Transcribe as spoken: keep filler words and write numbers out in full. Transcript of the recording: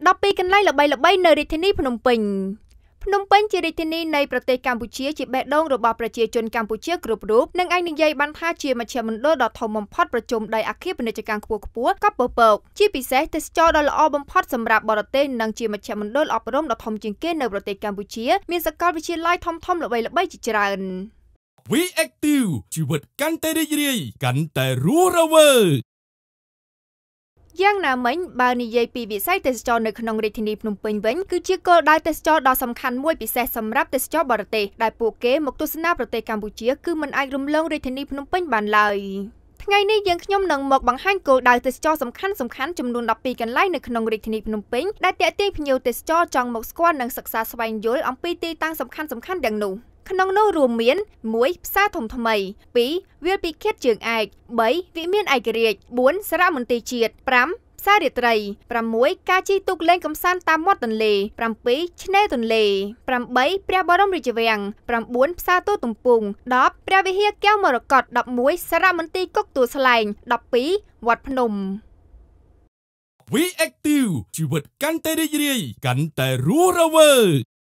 ដប់ពីកន្លែងល្បីល្បីនៅរាជធានីភ្នំពេញភ្នំពេញជារាជធានីនៃប្រទេសកម្ពុជាជាបេះដូងរបស់ប្រជាជនកម្ពុជាគ្រប់រូបនិងអាចនិយាយបានថាជាមជ្ឈមណ្ឌលដ៏ធំបំផុតប្រជុំដោយអគារពាណិជ្ជកម្មខ្ពស់ខ្ពស់កប់ពពកជាពិសេសទេសចរដ៏ល្អបំផុតសម្រាប់បរទេសនិងជាមជ្ឈមណ្ឌលអប់រំដ៏ធំជាងគេនៅប្រទេសកម្ពុជាមានសាកលវិទ្យាល័យធំៗល្បីៗជាច្រើន We Active ជីវិតកាន់តែរីករាយកាន់តែរស់រវើកយ៉ាងណាមិញបើនិយាយពីវិស័យទេសចរនៅក្នុងរាជធានីភ្នំពេញវិញគឺជាគោលដៅទេសចរដ៏សំខាន់មួយពិសេសសម្រាប់ទេសចរបរទេសដែលពួកគេមកទស្សនាប្រទេសកម្ពុជាគឺមិនអាចរំលងរាជធានីភ្នំពេញបានឡើយថ្ងៃនេះយើងខ្ញុំនឹងមកបង្ហាញគោលដៅទេសចរសំខាន់សំខាន់ចំនួនដប់ពីរកន្លែងនៅក្នុងរាជធានីភ្នំពេញដែលទាក់ទាញភ្ញៀវទេសចរចង់មកស្គាល់និងសិក្សាស្វែងយល់អំពីទីតាំងសំខាន់សំខាន់ទាំងនោះក្នុងនោះរួមមាន មួយ ផ្សារធំថ្មី ពីរ វាលពិឃាតជើងឯក បី វិមានឯករាជ្យ បួន សារមន្ទីរជាតិ ប្រាំ ផ្សាររាត្រី ប្រាំមួយ ការជិះទូកលេងកម្សាន្តតាមមាត់ទន្លេ ប្រាំពីរ ឆ្នេរទន្លេ ប្រាំបី ព្រះបរមរាជវាំង ប្រាំបួន ផ្សារទូទំពូង ដប់ ព្រះវិហារកែវមរកត ដប់មួយ សារមន្ទីរគុកទួលស្លែង ដប់ពីរ វត្តភ្នំ We Active ជីវិតកាន់តែរីករាយកាន់តែរស់រវើក